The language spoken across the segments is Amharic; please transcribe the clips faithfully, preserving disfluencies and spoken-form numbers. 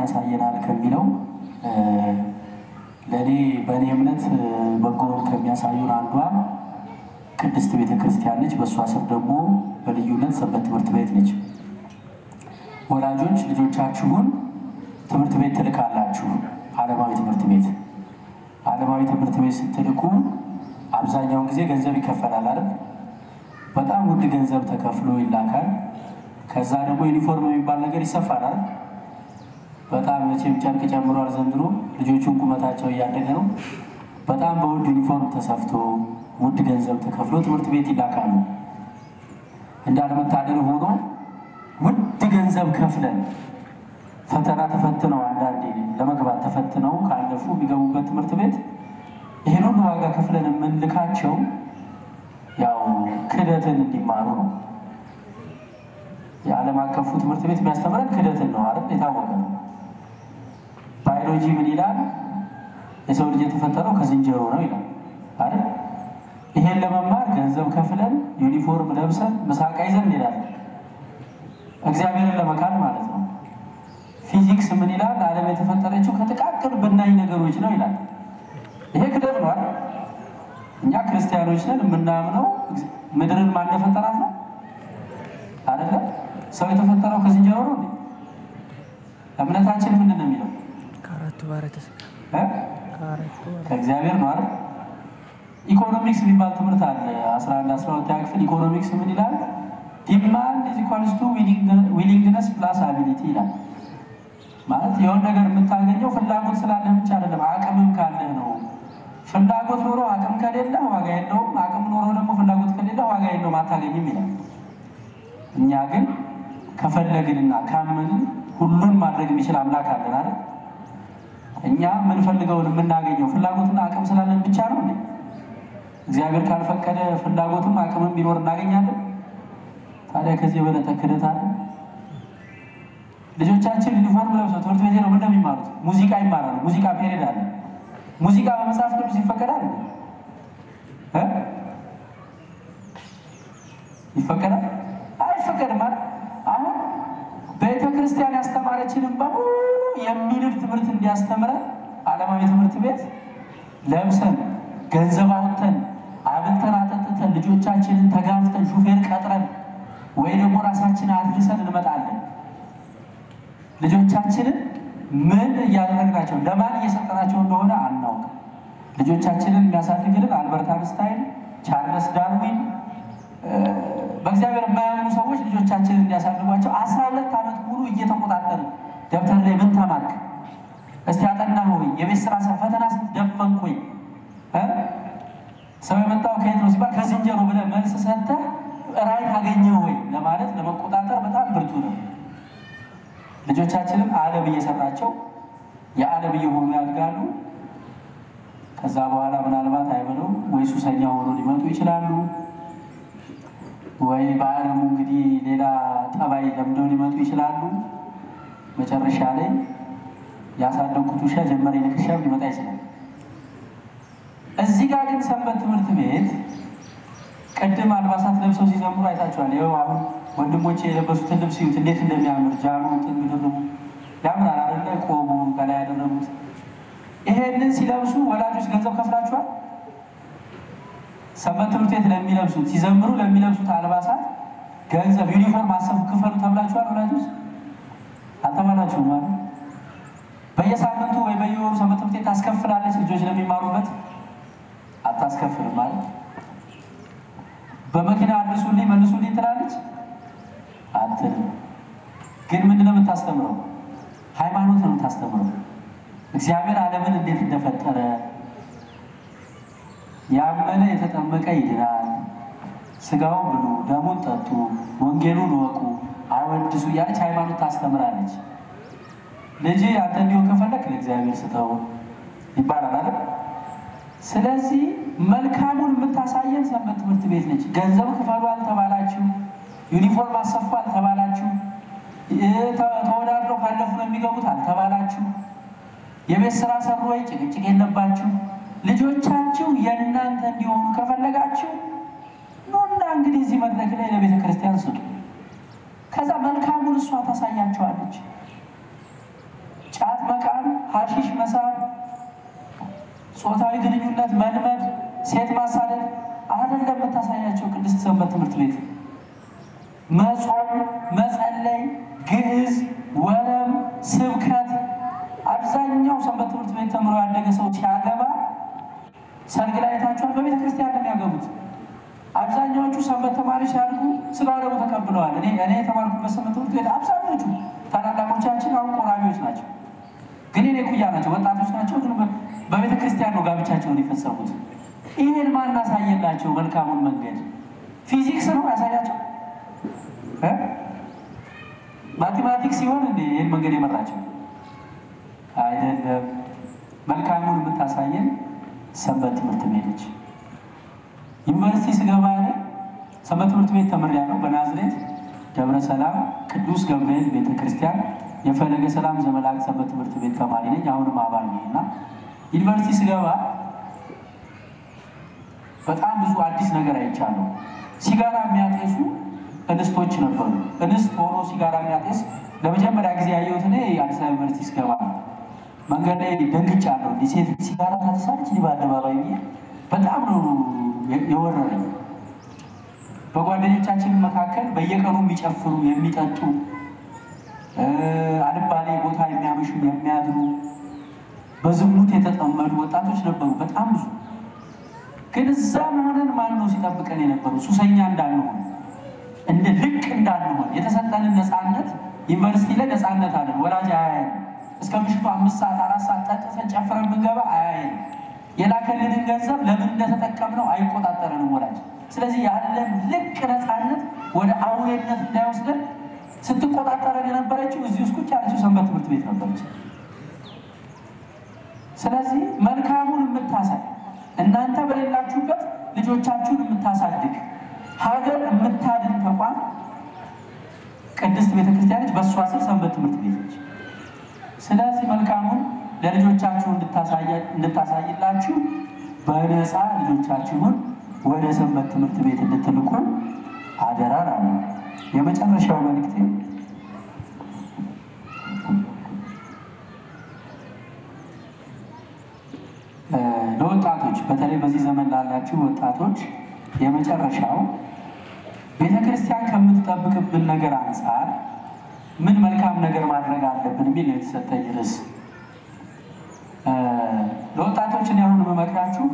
ያሳየናል ከሚለው ለኔ በኔ እምነት በጎን ከሚያሳዩን አንዷ ቅድስት ቤተክርስቲያን ነች። በሷ ስር ደግሞ በልዩነት ሰንበት ትምህርት ቤት ነች። ወላጆች ልጆቻችሁን ትምህርት ቤት ትልካላችሁ። ዓለማዊ ትምህርት ቤት ዓለማዊ ትምህርት ቤት ስትልኩ አብዛኛውን ጊዜ ገንዘብ ይከፈላል አይደል? በጣም ውድ ገንዘብ ተከፍሎ ይላካል። ከዛ ደግሞ ዩኒፎርም የሚባል ነገር ይሰፋራል። በጣም መቼም ጨርቅ ጨምሯል ዘንድሮ ልጆቹን ቁመታቸው እያደገ ነው። በጣም በውድ ዩኒፎርም ተሰፍቶ ውድ ገንዘብ ተከፍሎ ትምህርት ቤት ይላካሉ። እንዳልመታደል ሆኖ ውድ ገንዘብ ከፍለን ፈተና ተፈትነው አንዳንዴ ለመግባት ተፈትነው ካለፉ ቢገቡበት ትምህርት ቤት ይሄን ሁሉ ዋጋ ከፍለን የምንልካቸው ያው ክህደትን እንዲማሩ ነው። የዓለም አቀፉ ትምህርት ቤት የሚያስተምረን ክህደትን ነው አይደል? የታወቀ ነው። ባዮሎጂ ምን ይላል? የሰው ልጅ የተፈጠረው ከዝንጀሮ ነው ይላል አይደል? ይሄን ለመማር ገንዘብ ከፍለን ዩኒፎርም ለብሰን መሳቃ ይዘን እንሄዳለን። እግዚአብሔርን ለመካድ ማለት ነው። ፊዚክስ ምን ይላል? ዓለም የተፈጠረችው ከጥቃቅን ብናኝ ነገሮች ነው ይላል። ይሄ ክህደት ነው አይደል? እኛ ክርስቲያኖች ነን። የምናምነው ምድርን ማን እንደፈጠራት ነው አይደል? ሰው የተፈጠረው ከዝንጀሮ ነው እንዴ? እምነታችን ምንድን ነው የሚለው? ከአራቱ ባሕርያተ ሥጋ እ ከእግዚአብሔር ነው አይደል? ኢኮኖሚክስ የሚባል ትምህርት አለ። አስራ አንድ አስራ ሁለት ክፍል ኢኮኖሚክስ ምን ይላል? ዲማንድ ኢዝ ኢኳልስ ቱ ዊሊንግነስ ፕላስ አቢሊቲ ይላል። ማለት የሆነ ነገር የምታገኘው ፍላጎት ስላለህ ብቻ አይደለም፣ አቅምም ካለህ ነው። ፍላጎት ኖሮ አቅም ከሌለ ዋጋ የለውም። አቅም ኖሮ ደግሞ ፍላጎት ከሌለ ዋጋ የለውም፣ አታገኝም ይላል። እኛ ግን ከፈለግንና ካመንን ሁሉን ማድረግ የሚችል አምላክ አለን አይደል? እኛ ምን ፈልገውን የምናገኘው ፍላጎትና አቅም ስላለን ብቻ ነው እንዴ? እግዚአብሔር ካልፈቀደ ፍላጎትም አቅምም ቢኖር እናገኛለን። ታዲያ ከዚህ የበለጠ ክህደት አለ? ልጆቻችን ዩኒፎርም ለብሰው ትምህርት ቤት ነው እንደሚማሩት ሙዚቃ ይማራሉ። ሙዚቃ ፔሪድ አለ። ሙዚቃ በመጽሐፍ ቅዱስ ይፈቀዳል እ ይፈቀዳል አይፈቀድም ማለት አሁን ቤተ ክርስቲያን ያስተማረችንን በሙሉ የሚንድ ትምህርት እንዲያስተምረን ዓለማዊ ትምህርት ቤት ለብሰን ገንዘብ አውጥተን አብልተን አጠጥተን ልጆቻችንን ተጋፍተን ሹፌር ቀጥረን ወይ ደግሞ ራሳችንን አድርሰን እንመጣለን። ልጆቻችንን ምን እያደረግናቸው ለማን እየሰጠናቸው እንደሆነ አናውቅም። ልጆቻችንን የሚያሳድግልን አልበርት አንስታይን፣ ቻርልስ ዳርዊን በእግዚአብሔር የማያምኑ ሰዎች ልጆቻችንን እንዲያሳድጓቸው አስራ ሁለት ዓመት ሙሉ እየተቆጣጠርን ደብተር ላይ ምን ተማርክ? እስቲ አጠናህ ወይ? የቤት ስራ ሰ ፈተና ስትደፈንክ ወይ? ሰው የመጣው ከየት ነው ሲባል ከዝንጀሮ ብለህ መልስ ሰጥተህ ራይት አገኘህ ወይ ለማለት ለመቆጣጠር በጣም ብርቱ ነው። ልጆቻችንን ዓለም እየሰራቸው የዓለም እየሆኑ ያድጋሉ። ከዛ በኋላ ምናልባት አይበለው ወይ ሱሰኛ ሆኖ ሊመጡ ይችላሉ፣ ወይ በዓለሙ እንግዲህ ሌላ ጠባይ ለምደው ሊመጡ ይችላሉ። መጨረሻ ላይ ያሳደጉት ውሻ ጀመረ ልክሻም ሊመጣ ይችላል። እዚህ ጋር ግን ሰንበት ትምህርት ቤት ቀድም አልባሳት ለብሰው ሲዘምሩ አይታችኋል። ይኸው አሁን ወንድሞቼ የለበሱትን ልብስ ይዩት እንዴት እንደሚያምር ጃኑ ጥንግ ድርቡ ያምራል አይደለ? ቆቡ ከላይ ያደረጉት ይሄንን ሲለብሱ ወላጆች ገንዘብ ከፍላችኋል? ሰንበት ትምህርት ቤት ለሚለብሱት ሲዘምሩ ለሚለብሱት አልባሳት ገንዘብ ዩኒፎርም አሰፉ ክፈሉ ተብላችኋል? ወላጆች አልተባላችሁም ማለት በየሳምንቱ ወይ በየወሩ ሰንበት ትምህርት ቤት ታስከፍላለች ልጆች ለሚማሩበት? አታስከፍልም ማለት በመኪና አድሱልኝ መልሱልኝ ትላለች አትልም። ግን ምንድነው የምታስተምረው? ሃይማኖት ነው የምታስተምረው። እግዚአብሔር ዓለምን እንዴት እንደፈጠረ ያመነ የተጠመቀ ይድናል፣ ስጋውን ብሉ ደሙን ጠጡ ወንጌሉን ወቁ አወድሱ ያለች ሃይማኖት ታስተምራለች። ልጅ አንተ እንዲሆን ከፈለክ ለእግዚአብሔር ስጠው ይባላል አይደል? ስለዚህ መልካሙን የምታሳየን ሰንበት ትምህርት ቤት ነች። ገንዘብ ክፈሉ አልተባላችሁ፣ ዩኒፎርም አሰፉ አልተባላችሁ፣ ተወዳድረው ካለፉ ነው የሚገቡት አልተባላችሁ፣ የቤት ስራ ሰሩ ወይ ጭቅጭቅ የለባችሁ። ልጆቻችሁ የእናንተ እንዲሆኑ ከፈለጋችሁ ኑና እንግዲህ እዚህ መድረክ ላይ ለቤተ ክርስቲያን ስጡ። ከዛ መልካሙን እሷ ታሳያቸዋለች። ጫት መቃም፣ ሐሺሽ መሳብ፣ ጾታዊ ግንኙነት መልመድ፣ ሴት ማሳደድ አይደለም የምታሳያቸው ቅድስት ሰንበት ትምህርት ቤት። መጾም፣ መጸለይ፣ ግዕዝ፣ ወረብ፣ ስብከት። አብዛኛው ሰንበት ትምህርት ቤት ተምሮ ያደገ ሰው ሲያገባ ሰርግ ላይ ታችኋል፣ በቤተ ክርስቲያን ነው የሚያገቡት። አብዛኛዎቹ ሰንበት ተማሪዎች ሲያድጉ ስጋ ወደሙ ተቀብለዋል። እኔ እኔ የተማርኩበት ሰንበት ትምህርት ቤት አብዛኞቹ ታላላቆቻችን አሁን ቆራቢዎች ናቸው፣ ግን እኔ ኩያ ናቸው፣ ወጣቶች ናቸው፣ ግን በቤተ ክርስቲያን ነው ጋብቻቸውን የፈጸሙት። ይሄን ማን አሳየላቸው? መልካሙን መንገድ ፊዚክስ ነው ያሳያቸው? ማቴማቲክስ ሲሆን እንዴ ይሄን መንገድ የመራቸው አይደለም። መልካሙን የምታሳየን ሰንበት ትምህርት ቤቶች። ዩኒቨርሲቲ ስገባ እኔ ሰንበት ትምህርት ቤት ተምሬያለሁ። በናዝሬት ደብረ ሰላም ቅዱስ ገብርኤል ቤተክርስቲያን የፈለገ ሰላም ዘመላክ ሰንበት ትምህርት ቤት ተማሪ ነኝ። አሁንም አባል ነኝ እና ዩኒቨርሲቲ ስገባ በጣም ብዙ አዲስ ነገር አይቻለሁ። ሲጋራ የሚያጤሱ እንስቶች ነበሩ። እንስት ሆኖ ሲጋራ የሚያጤስ ለመጀመሪያ ጊዜ ያየሁት እኔ አዲስ አበባ ዩኒቨርሲቲ ስገባ መንገድ ላይ ደንግጫለሁ። ሴት ሲጋራ ታጨሳለች በአደባባይ ብዬ በጣም ነው የወረረኝ። በጓደኞቻችን መካከል በየቀኑ የሚጨፍሩ የሚጠጡ አልባሌ ቦታ የሚያመሹ የሚያድሩ በዝሙት የተጠመዱ ወጣቶች ነበሩ በጣም ብዙ። ግን እዛ መሆንን ማን ነው ሲጠብቀን የነበረው? ሱሰኛ እንዳንሆን እንደ ልቅ እንዳንሆን የተሰጠንን ነፃነት። ዩኒቨርሲቲ ላይ ነፃነት አለን። ወላጅ አያየን። እስከ ምሽቱ አምስት ሰዓት አራት ሰዓት ጠጥተን ጨፍረን ብንገባ አያየን። የላከልንን ገንዘብ ለምን እንደተጠቀምነው አይቆጣጠረንም ወላጅ። ስለዚህ ያለን ልቅ ነፃነት ወደ አውሬነት እንዳይወስደን ስትቆጣጠረን የነበረችው እዚህ ውስጥ ቁጭ ያለችው ሰንበት ትምህርት ቤት ነበረች። ስለዚህ መልካሙን የምታሳይ እናንተ በሌላችሁበት ልጆቻችሁን የምታሳድግ ሀገር የምታድን ተቋም ቅድስት ቤተክርስቲያኖች በእሷ ስር ሰንበት ትምህርት ቤቶች። ስለዚህ መልካሙን ለልጆቻችሁ እንድታሳይላችሁ በነፃ ልጆቻችሁን ወደ ሰንበት ትምህርት ቤት እንድትልኩ አደራ ነው። የመጨረሻው መልእክቴ ለወጣቶች በተለይ በዚህ ዘመን ላላችሁ ወጣቶች የመጨረሻው ቤተክርስቲያን ከምትጠብቅብን ነገር አንፃር ምን መልካም ነገር ማድረግ አለብን የሚል ነው የተሰጠኝ ርዕስ። ለወጣቶች እኔ አሁን በመክራችሁ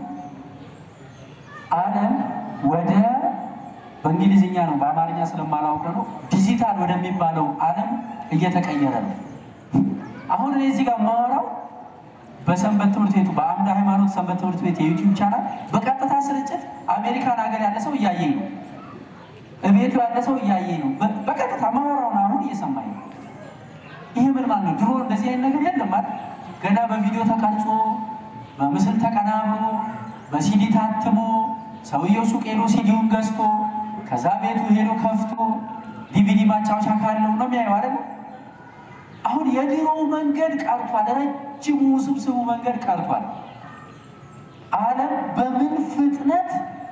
ዓለም ወደ በእንግሊዝኛ ነው በአማርኛ ስለማላውቅ ነው ዲጂታል ወደሚባለው ዓለም እየተቀየረ ነው። አሁን እኔ እዚህ ጋር ማወራው በሰንበት ትምህርት ቤቱ በአምደ ሃይማኖት ሰንበት ትምህርት ቤት የዩቲዩብ ቻናል በቀጥታ ስርጭት አሜሪካን ሀገር ያለ ሰው እያየኝ ነው። እቤቱ ያለ ሰው እያየኝ ነው። በቀጥታ ማወራውን አሁን እየሰማኝ ነው። ይሄ ምን ማለት ነው? ድሮ እንደዚህ አይነት ነገር የለም ማለት ገና በቪዲዮ ተቀርጾ በምስል ተቀናብሮ በሲዲ ታትሞ ሰውየው ሱቅ ሄዶ ሲዲውን ገዝቶ ከዛ ቤቱ ሄዶ ከፍቶ ዲቪዲ ማጫወቻ ካለው ነው የሚያየው አይደል? አሁን የድሮው መንገድ ቀርቷል። ረጅሙ ውስብስቡ መንገድ ቀርቷል። ዓለም በምን ፍጥነት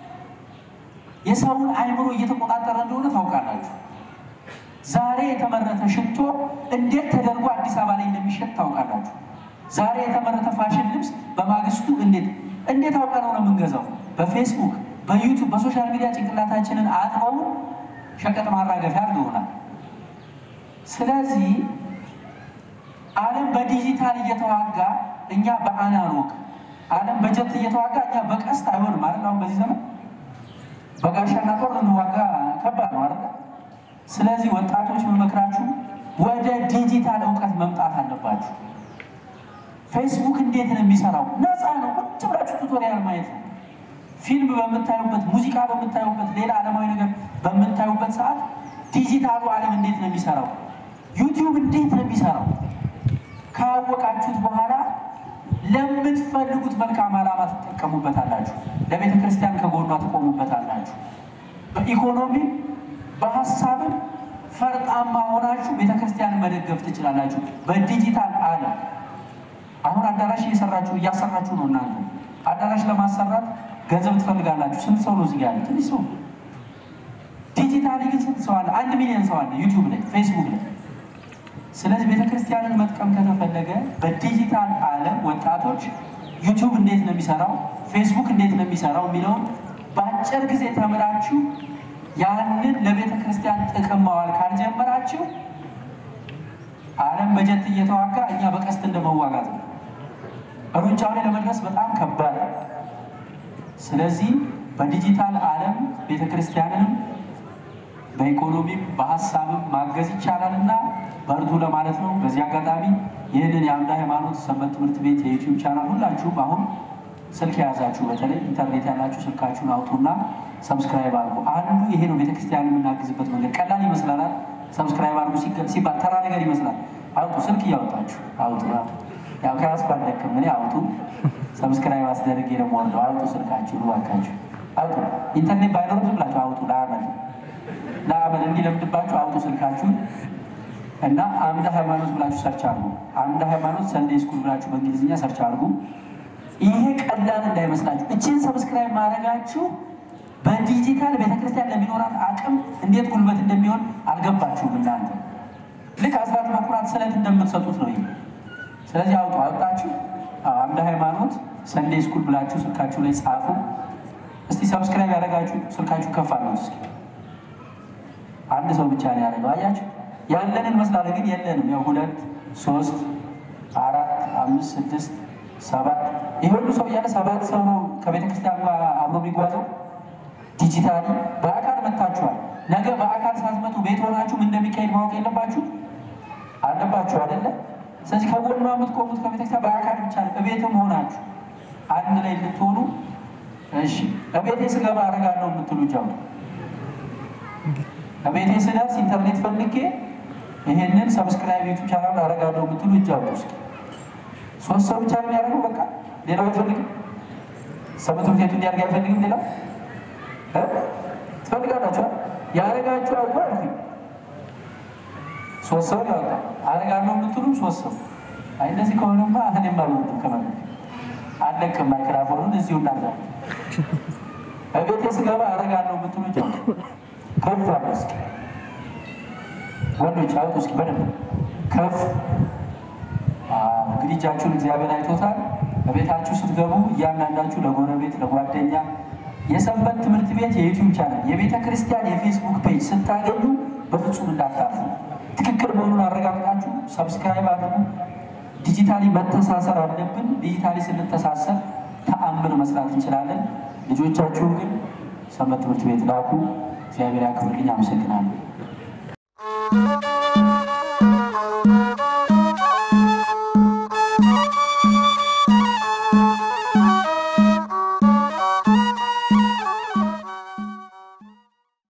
የሰውን አይምሮ እየተቆጣጠረ እንደሆነ ታውቃላችሁ። ዛሬ የተመረተ ሽቶ እንዴት ተደርጎ አዲስ አበባ ላይ እንደሚሸጥ ታውቃላችሁ። ዛሬ የተመረተ ፋሽን ልብስ በማግስቱ እንዴት እንዴት አውቀነው ነው የምንገዛው? በፌስቡክ በዩቲዩብ በሶሻል ሚዲያ ጭንቅላታችንን አጥበው ሸቀጥ ማራገፊያ አድርገውናል። ስለዚህ ዓለም በዲጂታል እየተዋጋ እኛ በአናሎግ፣ ዓለም በጀት እየተዋጋ እኛ በቀስት አይሆንም አይደል? አሁን በዚህ ዘመን በጋሻና ጦር እንዋጋ ከባድ ነው አይደል? ስለዚህ ወጣቶች መመክራችሁ ወደ ዲጂታል እውቀት መምጣት አለባችሁ። ፌስቡክ እንዴት ነው የሚሰራው? ነፃ ነው። ቁጭ ብላችሁ ቱቶሪያል ማየት ነው። ፊልም በምታዩበት፣ ሙዚቃ በምታዩበት፣ ሌላ ዓለማዊ ነገር በምታዩበት ሰዓት ዲጂታሉ ዓለም እንዴት ነው የሚሰራው፣ ዩቲዩብ እንዴት ነው የሚሰራው ካወቃችሁት በኋላ ለምትፈልጉት መልካም ዓላማ ትጠቀሙበታላችሁ። ለቤተ ክርስቲያን ከጎኗ ትቆሙበታላችሁ። በኢኮኖሚ በሀሳብም ፈርጣማ ሆናችሁ ቤተ ክርስቲያን መደገፍ ትችላላችሁ። በዲጂታል ዓለም አሁን አዳራሽ እየሰራችሁ እያሰራችሁ ነው። እናንተ አዳራሽ ለማሰራት ገንዘብ ትፈልጋላችሁ። ስንት ሰው ነው እዚህ ያለ? ትንሽ ሰው። ዲጂታሊ ግን ስንት ሰው አለ? አንድ ሚሊዮን ሰው አለ ዩቲዩብ ላይ ፌስቡክ ላይ። ስለዚህ ቤተክርስቲያንን መጥቀም ከተፈለገ በዲጂታል ዓለም ወጣቶች ዩቲዩብ እንዴት ነው የሚሰራው ፌስቡክ እንዴት ነው የሚሰራው የሚለውን በአጭር ጊዜ ተምራችሁ ያንን ለቤተክርስቲያን ጥቅም ማዋል ካልጀመራችሁ ዓለም በጀት እየተዋጋ እኛ በቀስት እንደመዋጋት ነው ሩጫው ላይ ለመድረስ በጣም ከባድ ነው ስለዚህ በዲጂታል ዓለም ቤተክርስቲያንን በኢኮኖሚም በሐሳብም ማገዝ ይቻላልና በርቱ ለማለት ነው በዚህ አጋጣሚ ይሄንን የአምዳ ሃይማኖት ሰንበት ትምህርት ቤት የዩቲዩብ ቻናል ሁላችሁም አሁን ስልክ ያዛችሁ በተለይ ኢንተርኔት ያላችሁ ስልካችሁን አውጡና ሰብስክራይብ አድርጉ አንዱ ይሄ ነው ቤተክርስቲያንን የምናግዝበት መንገድ ቀላል ይመስላል ሰብስክራይብ አድርጉ ሲባል ተራ ነገር ይመስላል አውጡ ስልክ ያወጣችሁ አውጡ ያው ከራስኩ አልደክም እኔ አውጡ ሰብስክራይብ አስደርጌ ነው ወንደው አውጡ ስልካችሁን ዋካችሁ አውጡ ኢንተርኔት ባይኖር ዝም ብላችሁ አውጡ ለአመል ለአመል እንዲለምድባችሁ አውጡ ስልካችሁን እና አምዳ ሃይማኖት ብላችሁ ሰርች አድርጉ አምዳ ሃይማኖት ሰንዴ ስኩል ብላችሁ በእንግሊዝኛ ሰርች አድርጉ ይሄ ቀላል እንዳይመስላችሁ እቺን ሰብስክራይብ ማድረጋችሁ በዲጂታል ቤተክርስቲያን ለሚኖራት አቅም እንዴት ጉልበት እንደሚሆን አልገባችሁም እናንተ ልክ አስራት መኩራት ስለት እንደምትሰጡት ነው ይሄ ስለዚህ አውጡ አውጣችሁ አምዳ ሃይማኖት ሰንዴ ስኩል ብላችሁ ስልካችሁ ላይ ጻፉ እስቲ ሰብስክራይብ ያደረጋችሁ ስልካችሁ ከፍ አድርጉ እስኪ አንድ ሰው ብቻ ነው ያለው አያችሁ ያለንን መስላለ ግን የለንም ያው ሁለት ሶስት አራት አምስት ስድስት ሰባት ይሁሉ ሰው ያለ ሰባት ሰው ነው ከቤተክርስቲያን ጋር አብሮ የሚጓዘው ዲጂታሊ በአካል መጣችኋል ነገ በአካል ሳትመጡ ቤት ሆናችሁ ምን እንደሚካሄድ ማወቅ የለባችሁ አለባችሁ አይደለ ስለዚህ ከጎኑ አምጥቆሙት ከቤተክርስቲያን በአካል ብቻ ነው በቤትም ሆናችሁ አንድ ላይ ልትሆኑ እሺ በቤቴ ስገባ አረጋለሁ የምትሉ ጃው በቤቴ ስደርስ ኢንተርኔት ፈልጌ ይሄንን ሰብስክራይብ ዩቲዩብ ቻናል አረጋለሁ የምትሉ ጃው ሶስት ሰው ብቻ ነው ያደረገው በቃ ሌላው አይፈልግም ሰንበት ትምህርት ቤቱ እንዲያርግ አይፈልግም ሌላው እ ትፈልጋላችሁ ያረጋችሁ አውቃሉ ሶስት ሰው ነው አረጋለሁ የምትሉ ሶስት ሰው አይ እንደዚህ ከሆነማ እኔም ማለት ከማለት አለከም ማይክሮፎኑን እዚሁ እንዳለ እቤቴ ስገባ አረጋለሁ የምትሉ ጃው ከፍ አድርጉ ወንዶች አውጡ እስኪ በደንብ ከፍ እንግዲህ እጃችሁን እግዚአብሔር አይቶታል በቤታችሁ ስትገቡ እያንዳንዳችሁ ለጎረቤት ለጓደኛ የሰንበት ትምህርት ቤት የዩቲዩብ ቻናል የቤተ ክርስቲያን የፌስቡክ ፔጅ ስታገኙ በፍጹም እንዳታርፉ ትክክል መሆኑን አረጋግጣችሁ ሰብስክራይብ አድርጉ ዲጂታሊ መተሳሰር አለብን ዲጂታሊ ስንተሳሰር ተአምር መስራት እንችላለን ልጆቻችሁ ግን ሰንበት ትምህርት ቤት ላኩ እግዚአብሔር ያክብርልኝ አመሰግናለሁ